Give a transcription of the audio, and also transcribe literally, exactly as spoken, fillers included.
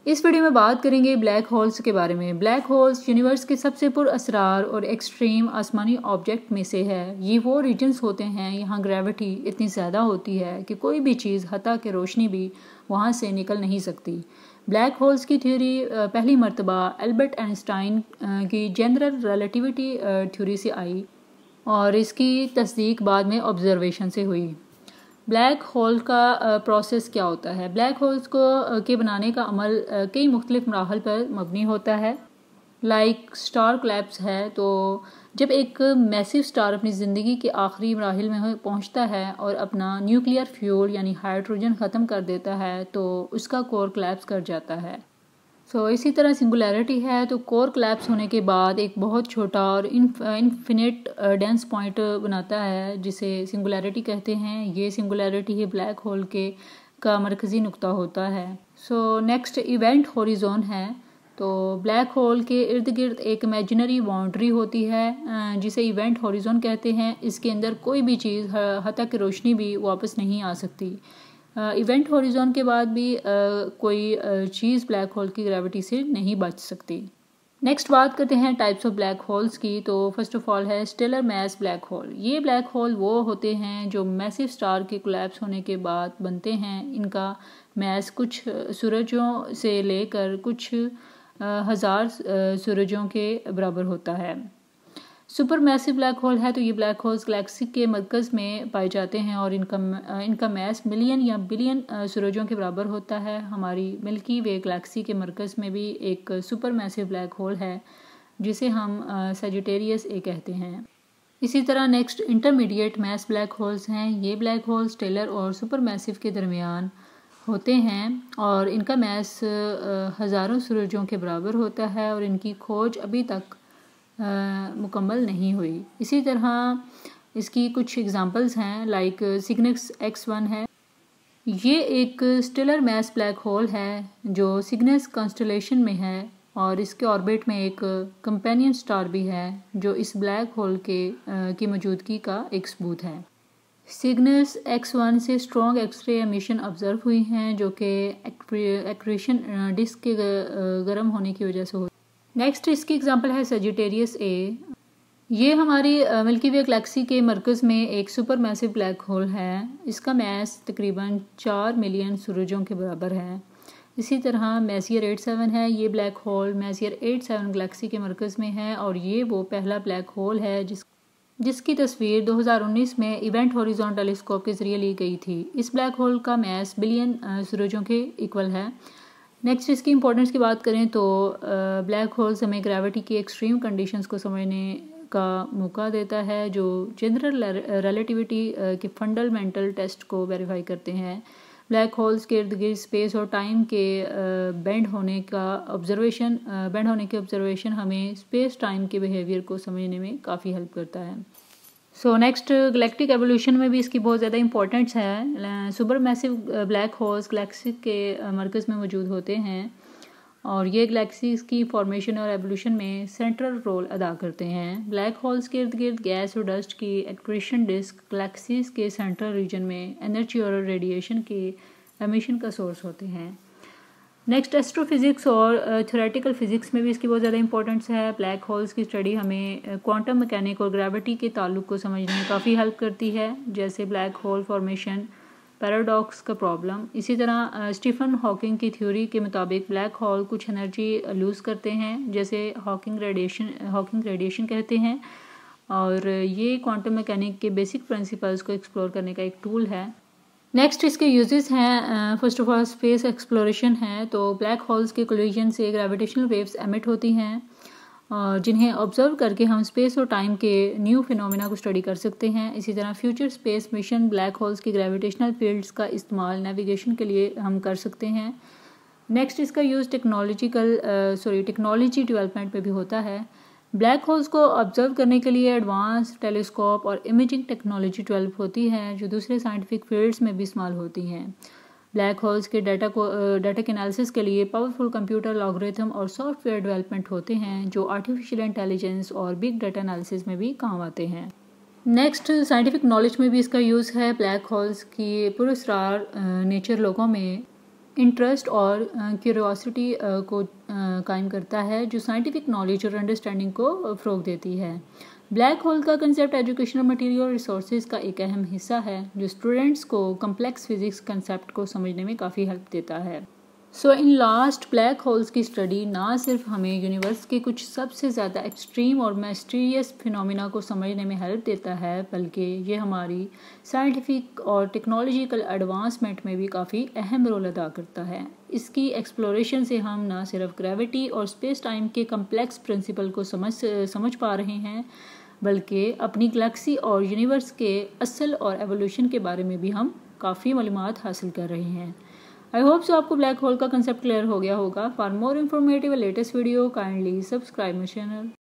इस वीडियो में बात करेंगे ब्लैक होल्स के बारे में। ब्लैक होल्स यूनिवर्स के सबसे पुरअसरार और एक्सट्रीम आसमानी ऑब्जेक्ट में से है। ये वो रीजन्स होते हैं यहाँ ग्रेविटी इतनी ज़्यादा होती है कि कोई भी चीज़ हत्ता कि रोशनी भी वहाँ से निकल नहीं सकती। ब्लैक होल्स की थ्योरी पहली मरतबा एल्बर्ट आइंस्टाइन की जनरल रिलेटिविटी थ्योरी से आई और इसकी तस्दीक बाद में ऑब्जर्वेशन से हुई। ब्लैक होल का प्रोसेस क्या होता है? ब्लैक होल्स को के बनाने का अमल कई मुख्तलिफ मराहल पर मबनी होता है। लाइक स्टार कोलैप्स है, तो जब एक मैसिव स्टार अपनी ज़िंदगी के आखिरी मराहिल में पहुंचता है और अपना न्यूक्लियर फ्यूल यानी हाइड्रोजन ख़त्म कर देता है तो उसका कोर कोलैप्स कर जाता है। सो so, इसी तरह सिंगुलैरिटी है, तो कोर कोलैप्स होने के बाद एक बहुत छोटा और इनफिनिट डेंस पॉइंट बनाता है जिसे सिंगुलैरिटी कहते हैं। ये सिंगुलैरिटी ही ब्लैक होल के का मरकज़ी नुक्ता होता है। सो नेक्स्ट इवेंट हॉरिजॉन है, तो ब्लैक होल के इर्द गिर्द एक इमेजिनरी बाउंड्री होती है जिसे इवेंट हॉरिजॉन कहते हैं। इसके अंदर कोई भी चीज़ हत्ता कि रोशनी भी वापस नहीं आ सकती। इवेंट uh, हॉरिजॉन के बाद भी uh, कोई uh, चीज़ ब्लैक होल की ग्रेविटी से नहीं बच सकती। नेक्स्ट बात करते हैं टाइप्स ऑफ ब्लैक होल्स की। तो फर्स्ट ऑफ ऑल है स्टेलर मैस ब्लैक होल। ये ब्लैक होल वो होते हैं जो मैसिव स्टार के कोलैप्स होने के बाद बनते हैं। इनका मैस कुछ सूरजों से लेकर कुछ हज़ार सूरजों के बराबर होता है। सुपर मैसिव ब्लैक होल है, तो ये ब्लैक होल्स गैलेक्सी के मरकज़ में पाए जाते हैं और इनका इनका मैस मिलियन या बिलियन सूरजों के बराबर होता है। हमारी मिल्की वे गैलेक्सी के मरकज़ में भी एक सुपर मैसिव ब्लैक होल है जिसे हम सजिटेरियस ए कहते हैं। इसी तरह next intermediate mass black holes हैं। ये ब्लैक होल्स स्टेलर और सुपर मैसिव के दरमियान होते हैं और इनका मैस हज़ारों सूरजों के बराबर होता है और इनकी खोज अभी तक मुकम्मल नहीं हुई। इसी तरह इसकी कुछ एग्जांपल्स हैं, लाइक सिग्नस एक्स वन है। ये एक स्टेलर मैस ब्लैक होल है जो सिग्नस कॉन्स्टेलेशन में है और इसके ऑर्बिट में एक कंपेनियन स्टार भी है जो इस ब्लैक होल के आ, की मौजूदगी का एक सबूत है। सिग्नस एक्स वन से स्ट्रॉन्ग एक्सरे एमिशन ऑब्जर्व हुई हैं जो कि एक्रेशन डिस्क के गर्म होने की वजह से होती है। नेक्स्ट इसकी एग्जांपल है सजिटेरियस ए। ये हमारी मिल्की वे गैलेक्सी के मरकज़ में एक सुपर मैसिव ब्लैक होल है। इसका मैस तकरीबन चार मिलियन सूरजों के बराबर है। इसी तरह मैसियर एट सेवन है। ये black hole Messier eight seven galaxy के मरकज़ में है और ये वो पहला ब्लैक होल है जिस जिसकी तस्वीर दो हज़ार उन्नीस में इवेंट हॉरिजॉन टेलीस्कोप के ज़रिए ली गई थी। इस ब्लैक होल का मैस बिलियन सूरजों के इक्वल है। नेक्स्ट इसकी इंपॉर्टेंस की बात करें तो ब्लैक होल्स हमें ग्रेविटी की एक्सट्रीम कंडीशंस को समझने का मौका देता है जो जनरल रिलेटिविटी के फंडामेंटल टेस्ट को वेरीफाई करते हैं। ब्लैक होल्स के इर्द गिर्द स्पेस और टाइम के बेंड होने का ऑब्जर्वेशन बेंड होने के ऑब्जर्वेशन हमें स्पेस टाइम के बिहेवियर को समझने में काफ़ी हेल्प करता है। सो नेक्स्ट गैलेक्टिक एवोल्यूशन में भी इसकी बहुत ज़्यादा इंपॉर्टेंस है। Super massive black holes galaxy के मरकज़ में मौजूद होते हैं और ये गैलेक्सीज की फॉर्मेशन और एवोल्यूशन में सेंट्रल रोल अदा करते हैं। ब्लैक होल्स के इर्द गिर्द गैस और डस्ट की एक्रेशन डिस्क गैलेक्सीज के सेंट्रल रीजन में एनर्जी और रेडिएशन के एमिशन का सोर्स होते हैं। नेक्स्ट एस्ट्रोफिज़िक्स और थ्योरेटिकल फिज़िक्स में भी इसकी बहुत ज़्यादा इंपॉर्टेंस है। ब्लैक होल्स की स्टडी हमें क्वांटम मैकेनिक और ग्रेविटी के ताल्लुक को समझने में काफ़ी हेल्प करती है, जैसे ब्लैक होल फॉर्मेशन पैराडॉक्स का प्रॉब्लम। इसी तरह स्टीफन हॉकिंग की थ्योरी के मुताबिक ब्लैक होल कुछ एनर्जी लूज़ करते हैं जैसे हॉकिंग रेडिएशन हॉकिंग रेडिएशन कहते हैं और ये क्वांटम मैकेनिक के बेसिक प्रिंसिपल्स को एक्सप्लोर करने का एक टूल है। नेक्स्ट इसके यूजेस हैं। First of all space exploration है, तो ब्लैक होल्स के कोलिजन से ग्रेविटेशनल वेव्स एमिट होती हैं और जिन्हें ऑब्जर्व करके हम स्पेस और टाइम के न्यू फिनोमेना को स्टडी कर सकते हैं। इसी तरह future space mission black holes की ग्रेविटेशनल फील्ड्स का इस्तेमाल नेविगेशन के लिए हम कर सकते हैं। नेक्स्ट इसका use technological sorry technology development में भी होता है। ब्लैक होल्स को ऑब्जर्व करने के लिए एडवांस टेलीस्कोप और इमेजिंग टेक्नोलॉजी डेवलप होती है जो दूसरे साइंटिफिक फील्ड्स में भी इस्तेमाल होती हैं। ब्लैक होल्स के डाटा को डाटा के एनालिसिस के लिए पावरफुल कंप्यूटर लॉगरिथम और सॉफ्टवेयर डेवलपमेंट होते हैं जो आर्टिफिशियल इंटेलिजेंस और बिग डाटा एनालिसिस में भी काम आते हैं। नेक्स्ट साइंटिफिक नॉलेज में भी इसका यूज़ है। ब्लैक होल्स की पुरस्रार नेचर लोगों में इंटरेस्ट और क्यूरियोसिटी को कायम करता है, जो साइंटिफिक नॉलेज और अंडरस्टैंडिंग को फ़रोग देती है। ब्लैक होल का कंसेप्ट एजुकेशनल मटेरियल और रिसोर्सेज का एक अहम हिस्सा है, जो स्टूडेंट्स को कम्प्लेक्स फिजिक्स कंसेप्ट को समझने में काफ़ी हेल्प देता है। So in last, black holes की स्टडी ना सिर्फ हमें यूनिवर्स के कुछ सबसे ज़्यादा एक्सट्रीम और मिस्टीरियस फिनोमिना को समझने में हेल्प देता है, बल्कि ये हमारी साइंटिफिक और टेक्नोलॉजिकल एडवांसमेंट में भी काफ़ी अहम रोल अदा करता है। इसकी एक्सप्लोरेशन से हम ना सिर्फ ग्रेविटी और स्पेस टाइम के कम्प्लेक्स प्रिंसिपल को समझ समझ पा रहे हैं, बल्कि अपनी गैलेक्सी और यूनिवर्स के असल और एवोल्यूशन के बारे में भी हम काफ़ी मालूमात हासिल कर रहे हैं। आई होप सो आपको ब्लैक होल का कंसेप्ट क्लियर हो गया होगा। For more informative latest video kindly subscribe my channel.